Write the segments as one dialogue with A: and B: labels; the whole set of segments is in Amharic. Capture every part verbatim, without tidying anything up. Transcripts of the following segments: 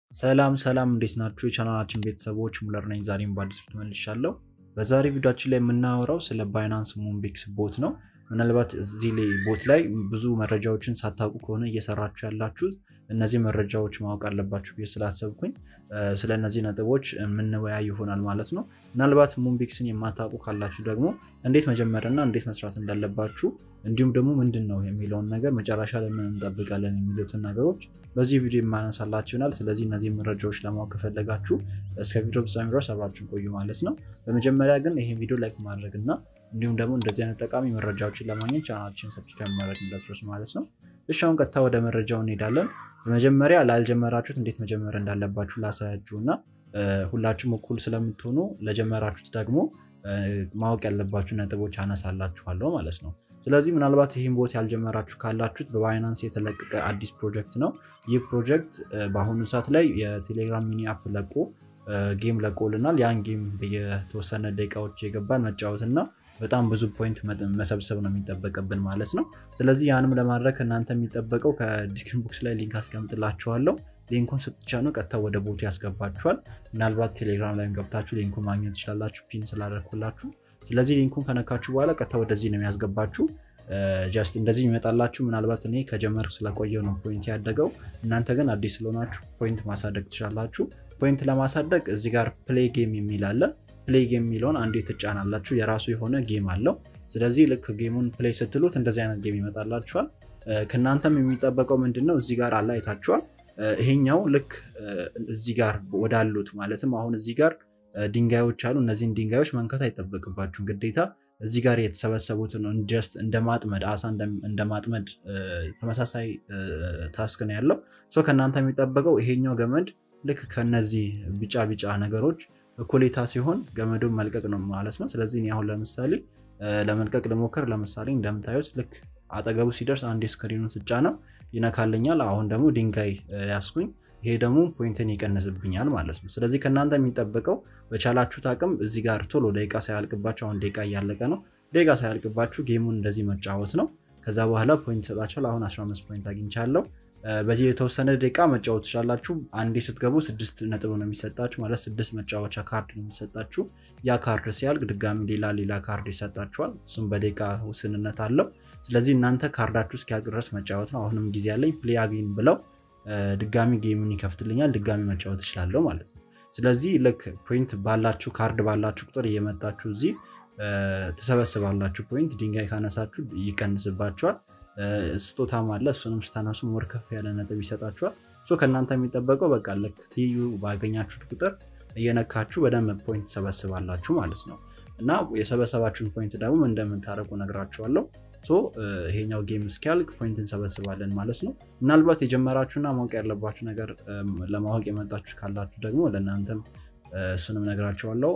A: ሰላም ሰላም እንዴት ናችሁ? የቻናላችን ቤተሰቦች ሙለር ነኝ። ዛሬም በአዲስ ቪዲዮ ተመልሻለሁ። በዛሬ ቪዲዮአችን ላይ የምናወራው ስለ ባይናንስ ሙንቢክስ ቦት ነው። ምናልባት እዚህ ላይ ቦት ላይ ብዙ መረጃዎችን ሳታውቁ ከሆነ እየሰራችሁ ያላችሁት እነዚህ መረጃዎች ማወቅ አለባችሁ ብዬ ስላሰብኩኝ ስለ እነዚህ ነጥቦች የምንወያይ ይሆናል ማለት ነው። ምናልባት ሙንቢክስን የማታውቁ ካላችሁ ደግሞ እንዴት መጀመርና እንዴት መስራት እንዳለባችሁ እንዲሁም ደግሞ ምንድነው የሚለውን ነገር መጨረሻ ላይ ምን እንጠብቃለን የሚሉትን ነገሮች በዚህ ቪዲዮ የማነሳላችሁ ይሆናል። ስለዚህ እነዚህ መረጃዎች ለማወቅ ከፈለጋችሁ እስከ ቪዲዮ ፍጻሜ ድረስ አብራችሁን ቆዩ ማለት ነው። በመጀመሪያ ግን ይሄን ቪዲዮ ላይክ ማድረግና እንዲሁም ደግሞ እንደዚህ አይነት ጠቃሚ መረጃዎችን ለማግኘት ቻናላችንን ሰብስክራይብ ማድረግ እንዳትረሱ ማለት ነው። እሺ አሁን ቀጥታ ወደ መረጃው እንሄዳለን። በመጀመሪያ ላልጀመራችሁት እንዴት መጀመር እንዳለባችሁ ላሳያችሁና ሁላችሁም እኩል ስለምትሆኑ ለጀመራችሁት ደግሞ ማወቅ ያለባችሁ ነጥቦች አነሳላችኋለሁ ማለት ነው። ስለዚህ ምናልባት ይሄን ቦት ያልጀመራችሁ ካላችሁት በባይናንስ የተለቀቀ አዲስ ፕሮጀክት ነው። ይህ ፕሮጀክት በአሁኑ ሰዓት ላይ የቴሌግራም ሚኒ አፕ ለቆ ጌም ለቆልናል። ያን ጌም በየተወሰነ ደቂቃዎች የገባን መጫወትና በጣም ብዙ ፖይንት መሰብሰብ ነው የሚጠበቅብን ማለት ነው። ስለዚህ ያንም ለማድረግ እናንተ የሚጠበቀው ከዲስክሪፕሽን ቦክስ ላይ ሊንክ አስቀምጥላችኋለሁ። ሊንኩን ስትጫኑ ቀጥታ ወደ ቦት ያስገባችኋል። ምናልባት ቴሌግራም ላይ ገብታችሁ ሊንኩን ማግኘት ትችላላችሁ ፒን ስላደረኩላችሁ። ስለዚህ ሊንኩን ከነካችሁ በኋላ ቀጥታ ወደዚህ ነው የሚያስገባችሁ። ጀስት እንደዚህ ይመጣላችሁ። ምናልባት እኔ ከጀመርኩ ስለቆየው ነው ፖይንት ያደገው። እናንተ ግን አዲስ ስለሆናችሁ ፖይንት ማሳደግ ትችላላችሁ። ፖይንት ለማሳደግ እዚህ ጋር ፕሌይ ጌም የሚል አለ። ፕሌይ ጌም የሚለውን አንዴ ትጫናላችሁ። የራሱ የሆነ ጌም አለው። ስለዚህ ልክ ጌሙን ፕሌይ ስትሉት እንደዚህ አይነት ጌም ይመጣላችኋል። ከናንተም የሚጠበቀው ምንድነው እዚህ ጋር አለ አይታችኋል። ይሄኛው ልክ እዚህ ጋር ወዳሉት ማለትም አሁን እዚህ ጋር ድንጋዮች አሉ። እነዚህን ድንጋዮች መንከት አይጠበቅባችሁም ግዴታ እዚህ ጋር የተሰበሰቡትን ነው ጀስት እንደማጥመድ አሳ እንደማጥመድ ተመሳሳይ ታስክ ነው ያለው። ሶ ከናንተ የሚጠበቀው ይሄኛው ገመድ ልክ ከነዚህ ቢጫ ቢጫ ነገሮች እኩሌታ ሲሆን ገመዱን መልቀቅ ነው ማለት ነው። ስለዚህ እኔ አሁን ለምሳሌ ለመልቀቅ ልሞክር። ለምሳሌ እንደምታዩት ልክ አጠገቡ ሲደርስ አንድ ስክሪኑን ስጫነው ይነካልኛል። አሁን ደግሞ ድንጋይ ያስኩኝ። ይሄ ደግሞ ፖይንትን ይቀንስብኛል ማለት ነው። ስለዚህ ከናንተ የሚጠበቀው በቻላችሁት አቅም እዚህ ጋር ቶሎ ደቂቃ ሳያልቅባችሁ አሁን ደቂቃ እያለቀ ነው። ደቂቃ ሳያልቅባችሁ ጌሙን እንደዚህ መጫወት ነው። ከዛ በኋላ ፖይንት ሰጣችኋል። አሁን አስራ አምስት ፖይንት አግኝቻለሁ። በዚህ የተወሰነ ደቂቃ መጫወት ትችላላችሁ። አንዴ ስትገቡ ስድስት ነጥብ ነው የሚሰጣችሁ ማለት ስድስት መጫወቻ ካርድ ነው የሚሰጣችሁ። ያ ካርድ ሲያልቅ ድጋሚ ሌላ ሌላ ካርድ ይሰጣችኋል። እሱም በደቂቃ ውስንነት አለው። ስለዚህ እናንተ ካርዳችሁ እስኪያልቅ ድረስ መጫወት ነው። አሁንም ጊዜ ያለኝ ፕሌይ አጌን ብለው ድጋሚ ጌሙን ይከፍትልኛል። ድጋሚ መጫወት እችላለሁ ማለት ነው። ስለዚህ ልክ ፖይንት ባላችሁ ካርድ ባላችሁ ቁጥር እየመጣችሁ እዚህ ተሰበስባላችሁ። ፖይንት ድንጋይ ካነሳችሁ ይቀንስባችኋል። ስጦታም አለ። እሱንም ስታነሱ ሞር ከፍ ያለ ነጥብ ይሰጣችኋል። ሶ ከናንተ የሚጠበቀው በቃ ልክ ትዩ ባገኛችሁት ቁጥር እየነካችሁ በደንብ ፖይንት ተሰበስባላችሁ ማለት ነው። እና የሰበሰባችሁን ፖይንት ደግሞ እንደምታረቁ ነግራችኋለሁ። ሶ ይሄኛው ጌም እስኪያልቅ ፖይንት እንሰበስባለን ማለት ነው። ምናልባት የጀመራችሁና ማወቅ ያለባችሁ ነገር ለማወቅ የመጣችሁ ካላችሁ ደግሞ ለእናንተም እሱንም ነግራችኋለሁ።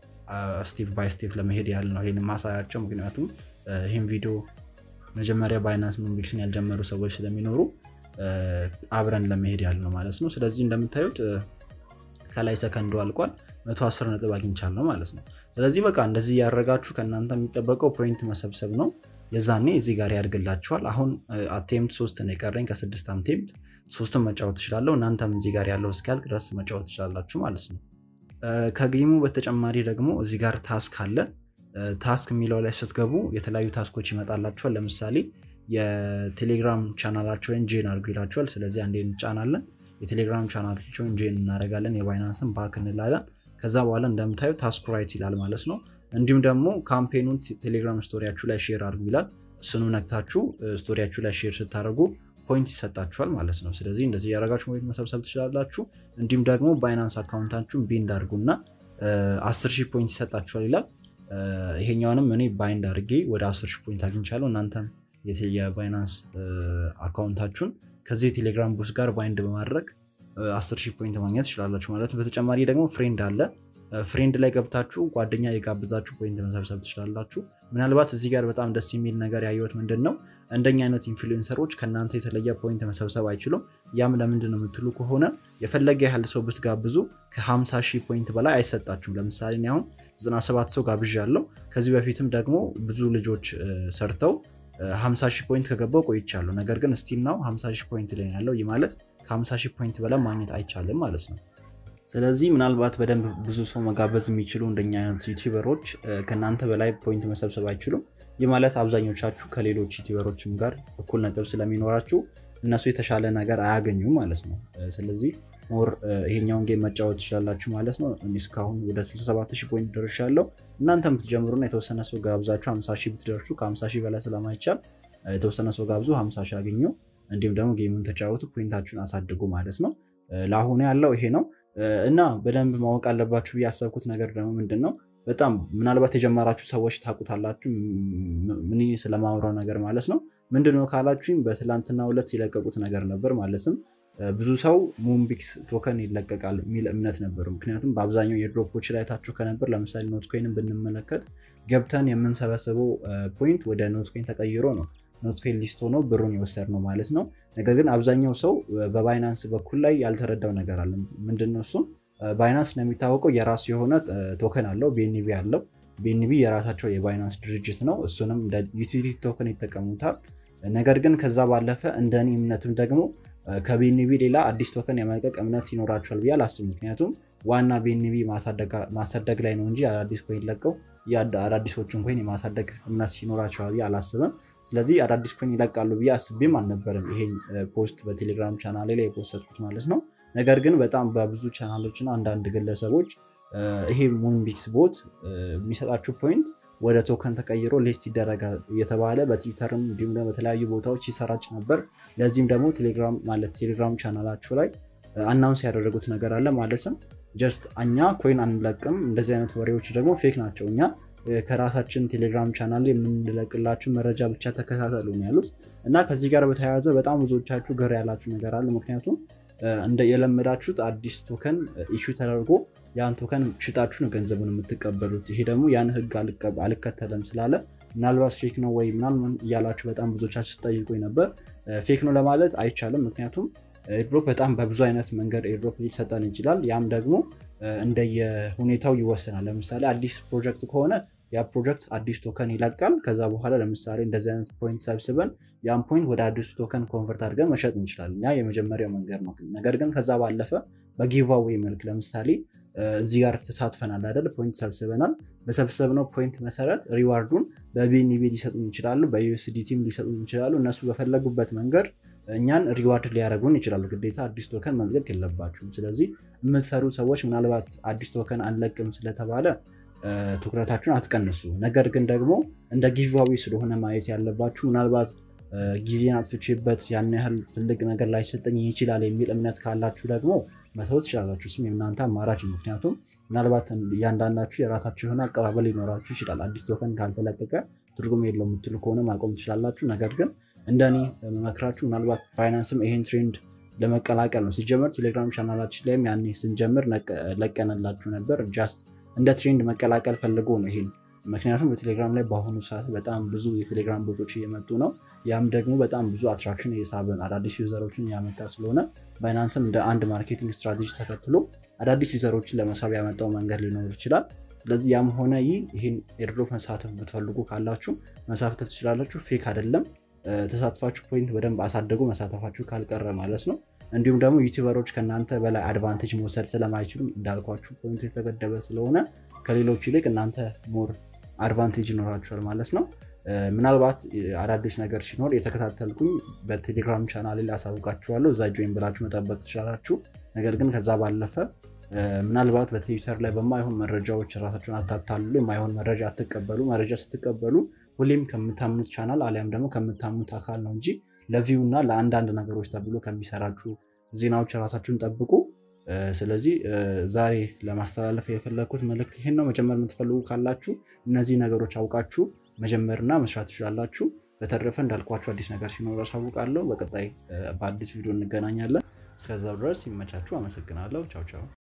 A: ስቴፕ ባይ ስቴፕ ለመሄድ ያህል ነው ይሄን ማሳያቸው። ምክንያቱም ይሄን ቪዲዮ መጀመሪያ ባይናንስ ሙንቢክስን ያልጀመሩ ሰዎች ስለሚኖሩ አብረን ለመሄድ ያህል ነው ማለት ነው። ስለዚህ እንደምታዩት ከላይ ሰከንዱ አልቋል። መቶ አስር ነጥብ አግኝቻለሁ ማለት ነው። ስለዚህ በቃ እንደዚህ ያረጋችሁ ከናንተ የሚጠበቀው ፖይንት መሰብሰብ ነው። የዛኔ እዚህ ጋር ያድርግላችኋል። አሁን አቴምፕት ሶስት ነው የቀረኝ ከስድስት አቴምፕት ሶስቱን መጫወት እችላለሁ። እናንተም እዚህ ጋር ያለው እስኪያልቅ ድረስ መጫወት ትችላላችሁ ማለት ነው። ከጌሙ በተጨማሪ ደግሞ እዚህ ጋር ታስክ አለ። ታስክ የሚለው ላይ ስትገቡ የተለያዩ ታስኮች ይመጣላችኋል። ለምሳሌ የቴሌግራም ቻናላችሁን ጆይን አድርጉ ይላችኋል። ስለዚህ አንዴ እንጫናለን። የቴሌግራም ቻናላችሁን ጆይን እናደርጋለን። የባይናንስን ባክ እንላለን። ከዛ በኋላ እንደምታዩ ታስክ ራይት ይላል ማለት ነው። እንዲሁም ደግሞ ካምፔኑን ቴሌግራም ስቶሪያችሁ ላይ ሼር አድርጉ ይላል። እሱንም ነክታችሁ ስቶሪያችሁ ላይ ሼር ስታደርጉ ፖይንት ይሰጣችኋል ማለት ነው። ስለዚህ እንደዚህ ያረጋችሁ ፖይንት መሰብሰብ ትችላላችሁ። እንዲሁም ደግሞ ባይናንስ አካውንታችሁን ቢንድ አድርጉና አስር ሺህ ፖይንት ይሰጣችኋል ይላል። ይሄኛውንም እኔ ባይንድ አድርጌ ወደ አስር ሺህ ፖይንት አግኝቻለሁ። እናንተም የባይናንስ አካውንታችሁን ከዚህ ቴሌግራም ቦት ጋር ባይንድ በማድረግ አስር ሺህ ፖይንት ማግኘት ትችላላችሁ ማለት ነው። በተጨማሪ ደግሞ ፍሬንድ አለ። ፍሬንድ ላይ ገብታችሁ ጓደኛ የጋብዛችሁ ፖይንት መሰብሰብ ትችላላችሁ። ምናልባት እዚህ ጋር በጣም ደስ የሚል ነገር ያየሁት ምንድነው እንደኛ አይነት ኢንፍሉዌንሰሮች ከናንተ የተለየ ፖይንት መሰብሰብ አይችሉም። ያም ለምንድነው የምትሉ ከሆነ የፈለገ ያህል ሰው ብትጋብዙ ከ50 ሺህ ፖይንት በላይ አይሰጣችሁም። ለምሳሌ እኔ አሁን ዘጠና ሰባት ሰው ጋብዣለሁ። ከዚህ በፊትም ደግሞ ብዙ ልጆች ሰርተው ሃምሳ ሺህ ፖይንት ከገባው ቆይቻለሁ። ነገር ግን ስቲል ነው ሃምሳ ሺህ ፖይንት ላይ ያለው። ይህ ማለት ከ50 ሺህ ፖይንት በላይ ማግኘት አይቻልም ማለት ነው። ስለዚህ ምናልባት በደንብ ብዙ ሰው መጋበዝ የሚችሉ እንደኛ አይነት ዩቲዩበሮች ከናንተ በላይ ፖይንት መሰብሰብ አይችሉም። የማለት አብዛኞቻችሁ ከሌሎች ዩቲዩበሮችም ጋር እኩል ነጥብ ስለሚኖራችሁ እነሱ የተሻለ ነገር አያገኙም ማለት ነው። ስለዚህ ሞር ይሄኛውን ጌም መጫወት ትችላላችሁ ማለት ነው። እኔ እስካሁን ወደ ስልሳ ሰባት ሺህ ፖይንት ደርሻለሁ። እናንተም ብትጀምሩና የተወሰነ ሰው ጋብዛችሁ ሃምሳ ሺህ ብትደርሱ ከ50 ሺህ በላይ ስለማይቻል የተወሰነ ሰው ጋብዙ ሃምሳ ሺህ አገኙ። እንዲሁም ደግሞ ጌሙን ተጫወቱ፣ ፖይንታችሁን አሳድጉ ማለት ነው። ለአሁኑ ያለው ይሄ ነው እና በደንብ ማወቅ አለባችሁ ያሰብኩት ነገር ደግሞ ምንድነው በጣም ምናልባት የጀመራችሁ ሰዎች ታቁታላችሁ ምን ስለማውራው ነገር ማለት ነው። ምንድነው ካላችሁኝ በትላንትናው ዕለት ይለቀቁት ነገር ነበር ማለትም ብዙ ሰው ሙንቢክስ ቶከን ይለቀቃል የሚል እምነት ነበር። ምክንያቱም በአብዛኛው የድሮፖች ላይ ታችሁ ከነበር ለምሳሌ ኖትኮይንን ብንመለከት ገብተን የምንሰበስበው ፖይንት ወደ ኖትኮይን ተቀይሮ ነው ኖትኮይን ሊስት ሆኖ ብሩን ይወሰድነው ማለት ነው። ነገር ግን አብዛኛው ሰው በባይናንስ በኩል ላይ ያልተረዳው ነገር አለ። ምንድነው እሱ? ባይናንስ ነው የሚታወቀው የራሱ የሆነ ቶከን አለው፣ ቢኤንቢ አለው። ቢኤንቢ የራሳቸው የባይናንስ ድርጅት ነው። እሱንም እንደ ዩቲሊቲ ቶከን ይጠቀሙታል። ነገር ግን ከዛ ባለፈ እንደኔ እምነትም ደግሞ ከቢኤንቢ ሌላ አዲስ ቶከን የመልቀቅ እምነት ይኖራቸዋል ብዬ አላስብም። ምክንያቱም ዋና ቢኤንቢ ማሳደግ ላይ ነው እንጂ አዳዲስ ኮይን ለቀው የአዳዲሶችን ኮይን የማሳደግ እምነት ይኖራቸዋል ብዬ አላስብም። ስለዚህ አዳዲስ ኮይን ይለቃሉ ብዬ አስቤም አልነበረም ይሄን ፖስት በቴሌግራም ቻናሌ ላይ የፖስተድኩት ማለት ነው። ነገር ግን በጣም በብዙ ቻናሎችና አንዳንድ ግለሰቦች ይሄ ሙንቢክስ ቦት የሚሰጣችሁ ፖይንት ወደ ቶከን ተቀይሮ ሊስት ይደረጋል እየተባለ በትዊተርም እንዲሁም ደግሞ በተለያዩ ቦታዎች ይሰራጭ ነበር። ለዚህም ደግሞ ቴሌግራም ማለት ቴሌግራም ቻናላችሁ ላይ አናውንስ ያደረጉት ነገር አለ ማለትም ጀስት እኛ ኮይን አንለቅም፣ እንደዚህ አይነት ወሬዎች ደግሞ ፌክ ናቸው፣ እኛ ከራሳችን ቴሌግራም ቻናል የምንለቅላችሁ መረጃ ብቻ ተከታተሉ ነው ያሉት። እና ከዚህ ጋር በተያያዘ በጣም ብዙዎቻችሁ ገር ያላችሁ ነገር አለ። ምክንያቱም እንደ የለመዳችሁት አዲስ ቶከን ኢሹ ተደርጎ ያን ቶከን ሽጣችሁ ነው ገንዘቡን የምትቀበሉት። ይሄ ደግሞ ያን ህግ አልከተለም ስላለ ምናልባት ፌክ ነው ወይ ምናምን እያላችሁ በጣም ብዙዎቻችሁ ተጠይቁኝ ነበር። ፌክ ነው ለማለት አይቻልም። ምክንያቱም ኤርድሮፕ በጣም በብዙ አይነት መንገድ ኤርድሮፕ ሊሰጠን ይችላል። ያም ደግሞ እንደየሁኔታው ይወሰናል። ለምሳሌ አዲስ ፕሮጀክት ከሆነ ያ ፕሮጀክት አዲስ ቶከን ይለቃል። ከዛ በኋላ ለምሳሌ እንደዚህ አይነት ፖይንት ሰብስበን ያን ፖይንት ወደ አዲስ ቶከን ኮንቨርት አድርገን መሸጥ እንችላለን። ያ የመጀመሪያው መንገድ ነው። ነገር ግን ከዛ ባለፈ በጊቫዌይ መልክ ለምሳሌ እዚህ ጋር ተሳትፈናል አይደል? ፖይንት ሰብስበናል። በሰብሰብነው ፖይንት መሰረት ሪዋርዱን በቢኤንቢ ሊሰጡን ይችላሉ፣ በዩኤስዲቲም ሊሰጡን ይችላሉ። እነሱ በፈለጉበት መንገድ እኛን ሪዋርድ ሊያደርጉን ይችላሉ። ግዴታ አዲስ ቶከን መልቀቅ የለባችሁም። ስለዚህ የምትሰሩ ሰዎች ምናልባት አዲስ ቶከን አንለቅም ስለተባለ ትኩረታችሁን አትቀንሱ። ነገር ግን ደግሞ እንደ ጊቫዌይ ስለሆነ ማየት ያለባችሁ ምናልባት ጊዜን አጥፍቼበት ያን ያህል ትልቅ ነገር ላይ ሰጠኝ ይችላል የሚል እምነት ካላችሁ ደግሞ መተው ትችላላችሁ። ስም የእናንተ አማራጭ። ምክንያቱም ምናልባት ያንዳንዳችሁ የራሳችሁ የሆነ አቀባበል ይኖራችሁ ይችላል። አዲስ ቶከን ካልተለቀቀ ትርጉም የለውም የምትሉ ከሆነ ማቆም ትችላላችሁ። ነገር ግን እንደኔ መመክራችሁ ምናልባት ባይናንስም ይሄን ትሬንድ ለመቀላቀል ነው። ሲጀመር ቴሌግራም ቻናላችን ላይም ያኔ ስንጀምር ለቀነላችሁ ነበር። ጃስት እንደ ትሬንድ መቀላቀል ፈልጎ ነው ይሄን። ምክንያቱም በቴሌግራም ላይ በአሁኑ ሰዓት በጣም ብዙ የቴሌግራም ቦቶች እየመጡ ነው። ያም ደግሞ በጣም ብዙ አትራክሽን እየሳበን አዳዲስ ዩዘሮችን ያመጣ ስለሆነ ባይናንስም እንደ አንድ ማርኬቲንግ ስትራቴጂ ተከትሎ አዳዲስ ዩዘሮችን ለመሳብ ያመጣው መንገድ ሊኖር ይችላል። ስለዚህ ያም ሆነ ይሄን ኤርድሮፕ መሳተፍ ብትፈልጉ ካላችሁ መሳተፍ ትችላላችሁ። ፌክ አይደለም። ተሳትፋችሁ ፖይንት በደንብ አሳደጉ መሳተፋችሁ ካልቀረ ማለት ነው። እንዲሁም ደግሞ ዩቲዩበሮች ከናንተ በላይ አድቫንቴጅ መውሰድ ስለማይችሉ እንዳልኳችሁ ፖይንት የተገደበ ስለሆነ ከሌሎች ይልቅ እናንተ ሞር አድቫንቴጅ ይኖራችኋል ማለት ነው። ምናልባት አዳዲስ ነገር ሲኖር የተከታተልኩኝ በቴሌግራም ቻናሌ ላይ አሳውቃችኋለሁ። እዛ ጆይን ብላችሁ መጠበቅ ትችላላችሁ። ነገር ግን ከዛ ባለፈ ምናልባት በትዊተር ላይ በማይሆን መረጃዎች ራሳችሁን አታታሉ፣ የማይሆን መረጃ አትቀበሉ። መረጃ ስትቀበሉ ሁሌም ከምታምኑት ቻናል አሊያም ደግሞ ከምታምኑት አካል ነው እንጂ ለቪው እና ለአንዳንድ ነገሮች ተብሎ ከሚሰራችሁ ዜናዎች ራሳችሁን ጠብቁ። ስለዚህ ዛሬ ለማስተላለፍ የፈለኩት መልእክት ይሄን ነው። መጀመር የምትፈልጉ ካላችሁ እነዚህ ነገሮች አውቃችሁ መጀመርና መስራት ትችላላችሁ። በተረፈ እንዳልኳችሁ አዲስ ነገር ሲኖር አሳውቃለሁ። በቀጣይ በአዲስ ቪዲዮ እንገናኛለን። እስከዛው ድረስ ይመቻችሁ። አመሰግናለሁ። ቻው ቻው።